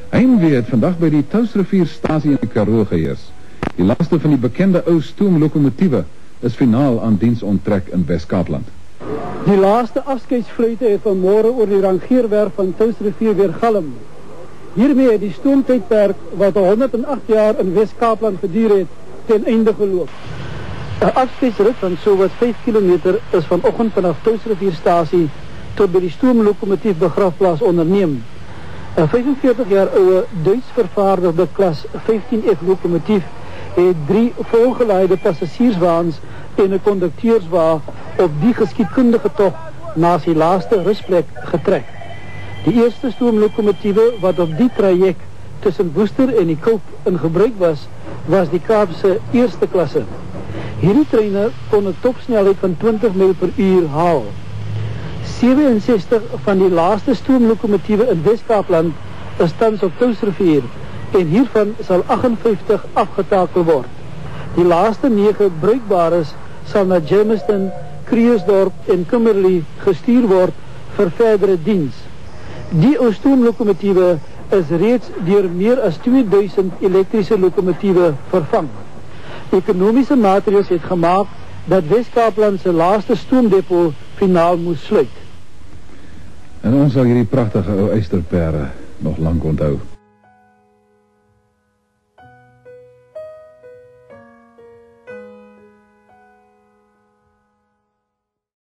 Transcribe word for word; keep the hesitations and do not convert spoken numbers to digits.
Heimwee het vandag by die Touwsrivierstasie in die Karoo geheers. Die laaste van die bekende ou stoomlokomotiewe is finaal aan diens onttrek in Wes-Kaapland. Die laaste afskeidsvluite het vanmôre oor die rangeerwerf van Touwsrivier weer galm. Hiermee het die stoomtydperk wat honderd en agt jaar in Wes-Kaapland geduur het, ten einde geloop. 'n Afskeidsrit van sowat vyf kilometer is vanoggend vanaf Touwsrivierstasie tot by die stoomlokomotief begrafplaas onderneem. 'n vyfenveertig jaar oude Duits vervaardigde klas vyftien F lokomotief het drie volgeleide passasierswaans en 'n kondukteurswa op die geskiedkundige tog na sy laaste rusplek getrek. Die eerste stoomlokomotiewe wat op die traject tussen Woester en die Kulp in gebruik was, was die Kaapse eerste klasse. Hierdie treine kon 'n topsnelheid van twintig myl per uur haal. sewenses-tig van die laaste stoomlokomotiewe in Wes-Kaapland is tans op Touwsrivier en hiervan sal agt en vyftig afgetakel word. Die laaste nege bruikbares sal na Germiston, Krugersdorp en Kimberley gestuur word vir verdere diens. Die ou stoomlokomotiewe is reeds deur meer as tweeduisend elektrische lokomotiewe vervang. Ekonomiese maatreëls het gemaak dat Wes-Kaapland se laaste stoomdepot finaal moes sluit. En ons sal hierdie pragtige ou eysterpere nog lank onthou.